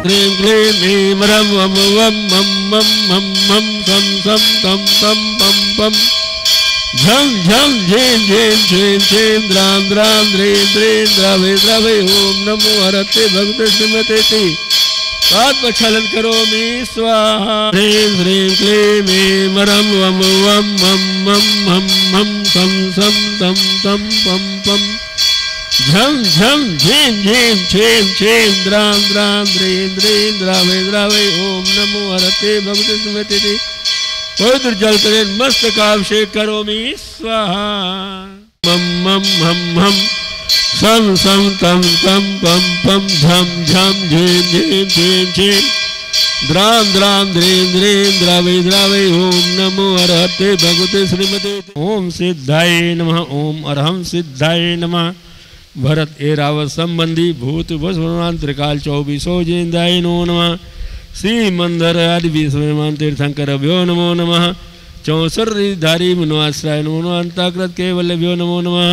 ह्रीं क्लीं ह्रीं रं वं वं मं मं मं मं सं सं तं तं पं पं झं झं झें झें झें झें द्रां द्रां द्रीं द्रीं द्रवे द्रवे ओम नमो हरते भगवते श्रीमते ते पादप्रक्षालन करोमि स्वाहा ह्रीं ह्रीं क्लीं ह्रीं रं वं वं मं मं मं मं सं सं तं तं पं पं झं झं झें झें झें झें द्रां द्रां द्रीं द्रीं द्रवे द्रवे ओम नमो हरते भगवते श्रीमते ते पवित्र जल तेन मस्तकाभिषेक करोमि स्वाहा मम मम हम हम सं सं तं तं पं पं झं झं झें झें झें झें द्रां द्रां द्रीं द्रीं द्रवे द्रवे ओम नमो हरते भगवते श्रीमते ओम सिद्धाय नमः ओम अरहं सिद्धाय नमः भरत एरावत संबंधी भूत भस्मान त्रिकाल 24 जिंदाय नो नमः श्री मंदर आदि विश्वमान तीर्थंकर भ्यो नमो नमः 64 धारी मनोआश्रय नमो अंताकृत केवल्यभ्यो नमो नमः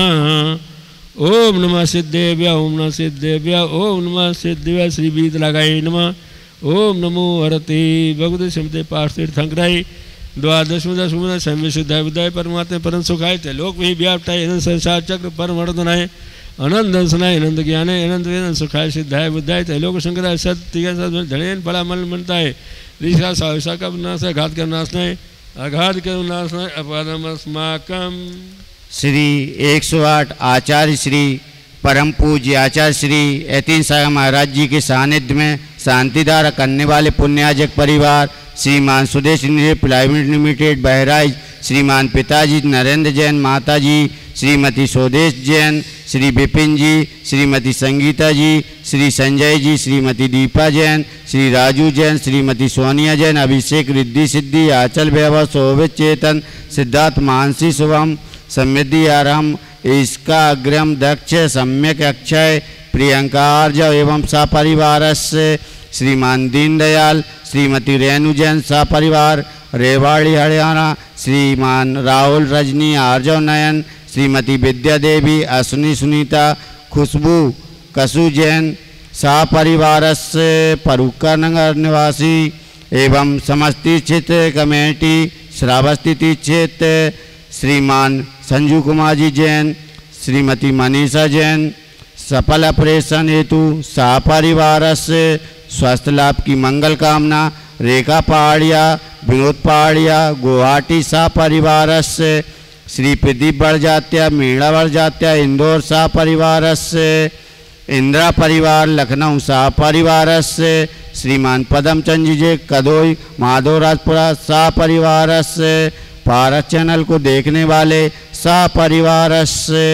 ओम नमः सिद्धेभ्य ओम नमः सिद्धेभ्य ओम नमः सिद्धेभ्य श्री बीत लगाई नमः ओम नमो हरते भगवते श्रीमते पार्थ तीर्थंकराय द्वादशम दशम संविद शुद्धाय बुद्धाय परमात्मा परम सुखाय ते लोक में व्याप्ताय संसार चक्र परम वर्धनाय अनंत दर्शनाय अनंत ज्ञानाय अनंत वेदन सुखाय सिद्धाय बुद्धाय त्रैलोक शंकराय सत्य धनेन बड़ा मन मनता है ऋषा साविषा का नाश है घात का नाश नहीं अघात का नाश नहीं अपरमस्माकम। श्री 108 आचार्य श्री परम पूज्य आचार्य श्री यतीन सागर महाराज जी के सानिध्य में शांतिधारा करने वाले पुण्याजक परिवार श्रीमान सुदेश प्लाईवुड लिमिटेड बहराइच श्रीमान पिताजी नरेंद्र जैन माताजी श्रीमती स्वदेश जैन श्री विपिन जी श्रीमती संगीता जी श्री संजय जी श्रीमती दीपा जैन श्री राजू जैन श्रीमती सोनिया जैन अभिषेक रिद्धि सिद्धि आचल वैभव शोभित चेतन सिद्धार्थ मानसी शुभम समृद्धि आराम इसका अग्रम दक्ष सम्यक अक्षय प्रियंका आर्जव एवं सपरिवार से श्रीमान दीनदयाल श्रीमती रेणु जैन सपरिवार रेवाड़ी हरियाणा श्रीमान राहुल रजनी आर्जव नयन श्रीमती विद्या देवी अश्विनी सुनीता खुशबू कसु जैन सपरिवार से परुक्का नगर निवासी एवं समस्ती क्षेत्र कमेटी श्रावस्ती क्षेत्र श्रीमान संजू कुमार जी जैन श्रीमती मनीषा जैन सफल ऑपरेशन हेतु सपरिवार से स्वास्थ्य लाभ की मंगल कामना रेखा पहाड़िया विनोद पहाड़िया गुवाहाटी सपरिवार से श्री प्रदीप बड़जात्या मीणा बड़जात्या इंदौर सपरिवार से इंदिरा परिवार लखनऊ सपरिवार से श्रीमान पदम चंद जी कदोई माधोराजपुरा सपरिवार से भारत चैनल को देखने वाले सपरिवार से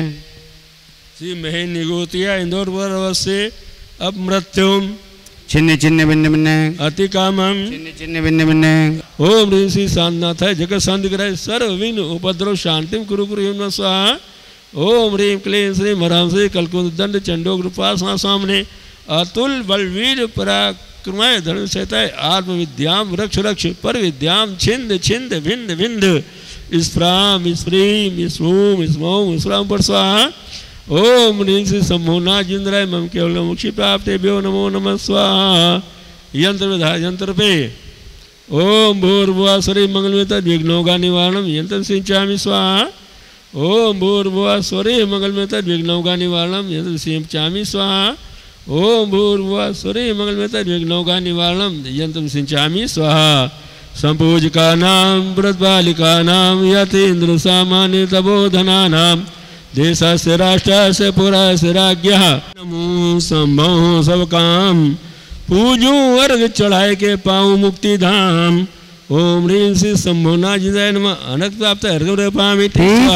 श्री महेश निगोतिया इंदौर से अब मृत्युम छिन्न छिन्न भिन्न भिन्न अति कामम छिन्न छिन्न भिन्न भिन्न ओम ऋषि शांतनाथ है जगत शांति कराए सर्व विघ्न उपद्रव शांतिम कुरु कुरु स्वाहा ओम ह्रीं क्लीं श्री मराम श्री कलकुंद दंड चंडोग रूपासना सामने अतुल बलवीर पराक्रमाय धर्म सहताय आत्म विद्याम रक्ष रक्ष पर विद्याम छिंद छिंद भिंद भिंद स्फ्राम स्फ्रीम स्मूम स्मौम स्फ्राम पर स्वाहा ओम ह्रीं श्री सम्मोना जिंद्राय मम केवल मुक्षि प्राप्ते भ्यो नमो नमः स्वाहा यंत्र विधा यंत्र पे ओम भूर्भुवः स्वरे मंगलमेत विघ्नौघा निवारणम यंत्र सिंचामि स्वाहा ओम भूर्भुवः स्वरे मंगलमेत विघ्नौघा निवारणम यंत्र सिंचामि स्वाहा ओम भूर्भुवः स्वरे मंगलमेत विघ्नौघा निवारणम यंत्र सिंचामि स्वाहा संपूजकानां व्रतबालिकानां यतीन्द्र सामान्य तपोधनानां देशस्य राष्ट्रस्य पुरस्य राज्ञः नमो संभव सब काम पूजू अर्घ चढ़ाए के पाऊँ मुक्ति धाम ओम ह्रीं श्री शंभुना जिदाय नमः अनक प्राप्त अर्घ पामि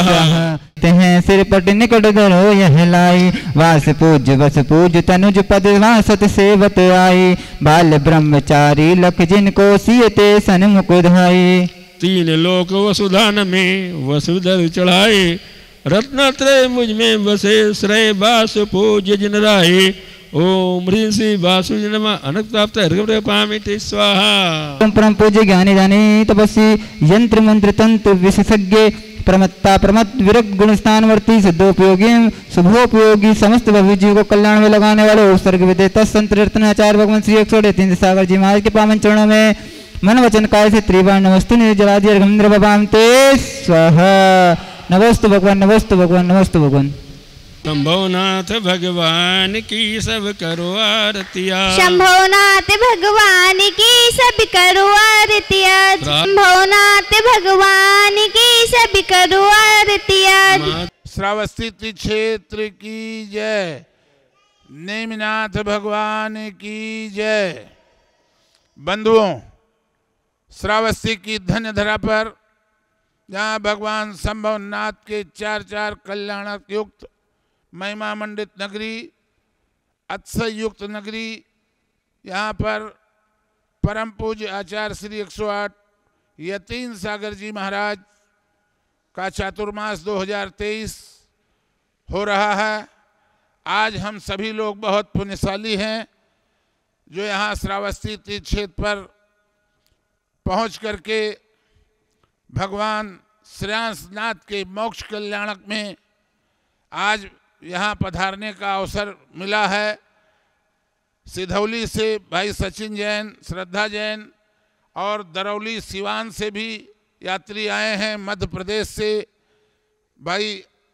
हैं सिर पट निकट धरो यह लाई वास पूज तनुज पद वासत सेवत आई बाल ब्रह्मचारी लख जिनको सियते सन्मुख धाई तीन लोक वसुधान में वसुधर चढ़ाए रत्नत्रय मुझ में बसे श्रेय बास पूज्य जिन राहे ओम ह्रीं श्री वासुदेवाय नमः अनक प्राप्त अर्घ पामि स्वाहा परम पूज्य ज्ञानी दानी तपस्वी यंत्र मंत्र तंत्र विशेषज्ञ प्रमत्ता प्रमत विरक्त गुण स्थानवर्ती सिद्धोपयोगी शुभोपयोगी समस्त भव्य जीव को कल्याण में लगाने वाले उत्सर्ग विदेता संत रत्नाचार्य भगवान श्री 138 सागर जी महाराज के पावन चरणों में मन वचन काय से त्रिवाण नमस्तु निर्जलादि अर्घ्येन्द्र बबाम ते स्वाहा। नमस्तु भगवान, नमस्तु भगवान, नमस्तु भगवान। शंभोनाथ भगवान की सब करो आरतिया, शंभोनाथ भगवान की सब करो आरतिया, शंभोनाथ भगवान की सब करो आरतिया। श्रावस्ती क्षेत्र की जय, नेमिनाथ भगवान की जय। बंधुओं, श्रावस्ती की धन्य धरा पर जहाँ भगवान शंभवनाथ के चार चार कल्याणक युक्त महिमा मंडित नगरी, अतिशय युक्त नगरी, यहाँ पर परम पूज्य आचार्य श्री 108 यतीन सागर जी महाराज का चातुर्मास 2023 हो रहा है। आज हम सभी लोग बहुत पुण्यशाली हैं जो यहाँ श्रावस्ती तीर्थ क्षेत्र पर पहुँच करके भगवान श्रेयांसनाथ के मोक्ष कल्याणक में आज यहाँ पधारने का अवसर मिला है। सिधौली से भाई सचिन जैन, श्रद्धा जैन और दरौली सिवान से भी यात्री आए हैं। मध्य प्रदेश से भाई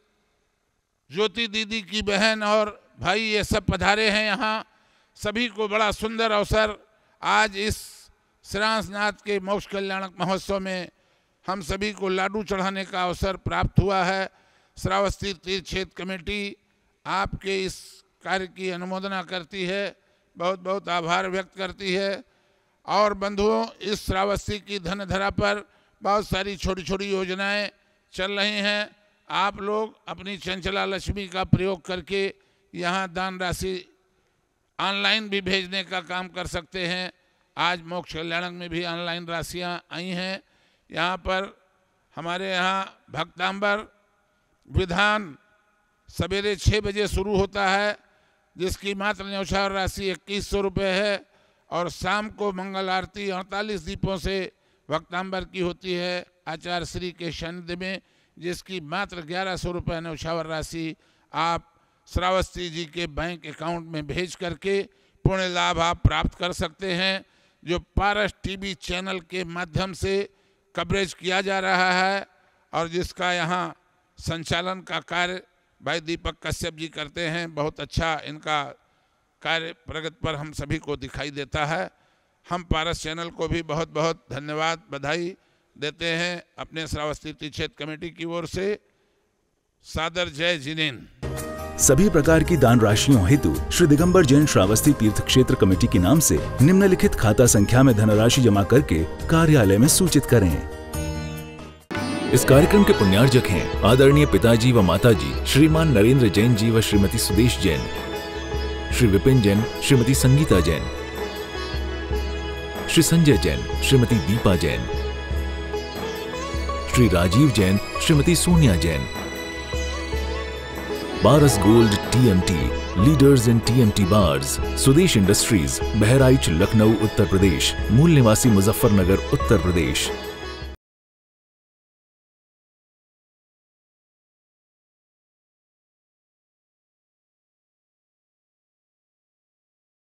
ज्योति दीदी की बहन और भाई ये सब पधारे हैं यहाँ। सभी को बड़ा सुंदर अवसर आज इस श्रेयांसनाथ के मोक्ष कल्याणक महोत्सव में हम सभी को लाडू चढ़ाने का अवसर प्राप्त हुआ है। श्रावस्ती तीर्थ क्षेत्र कमेटी आपके इस कार्य की अनुमोदना करती है, बहुत बहुत आभार व्यक्त करती है। और बंधुओं, इस श्रावस्ती की धनधरा पर बहुत सारी छोटी छोटी योजनाएं चल रही हैं। आप लोग अपनी चंचला लक्ष्मी का प्रयोग करके यहाँ दान राशि ऑनलाइन भी भेजने का काम कर सकते हैं। आज मोक्ष कल्याणक में भी ऑनलाइन राशियाँ आई हैं। यहाँ पर हमारे यहाँ भक्तांबर विधान सवेरे 6 बजे शुरू होता है, जिसकी मात्र न्यौछावर राशि 2100 रुपये है। और शाम को मंगल आरती 48 दीपों से भक्तांबर की होती है आचार्य श्री के सानिध्य में, जिसकी मात्र 1100 रुपये न्यौछावर राशि आप श्रावस्ती जी के बैंक अकाउंट में भेज करके पुण्य लाभ आप प्राप्त कर सकते हैं। जो पारस टीवी चैनल के माध्यम से कवरेज किया जा रहा है और जिसका यहाँ संचालन का कार्य भाई दीपक कश्यप जी करते हैं। बहुत अच्छा इनका कार्य प्रगति पर हम सभी को दिखाई देता है। हम पारस चैनल को भी बहुत बहुत धन्यवाद, बधाई देते हैं। अपने श्रावस्ती तीर्थ क्षेत्र कमेटी की ओर से सादर जय जिनेन। सभी प्रकार की दान राशियों हेतु श्री दिगंबर जैन श्रावस्ती तीर्थ क्षेत्र कमेटी के नाम से निम्नलिखित खाता संख्या में धनराशि जमा करके कार्यालय में सूचित करें। इस कार्यक्रम के पुण्यार्जक हैं आदरणीय पिताजी व माताजी श्रीमान नरेंद्र जैन जी व श्रीमती सुदेश जैन, श्री विपिन जैन, श्रीमती संगीता जैन, श्री संजय जैन, श्रीमती दीपा जैन, श्री राजीव जैन, श्रीमती सोनिया जैन। बारस gold TMT, leaders in TMT bars, Sudesh industries, Bahraich, Lucknow, Uttar Pradesh, मूल निवासी मुजफ्फरनगर, उत्तर प्रदेश।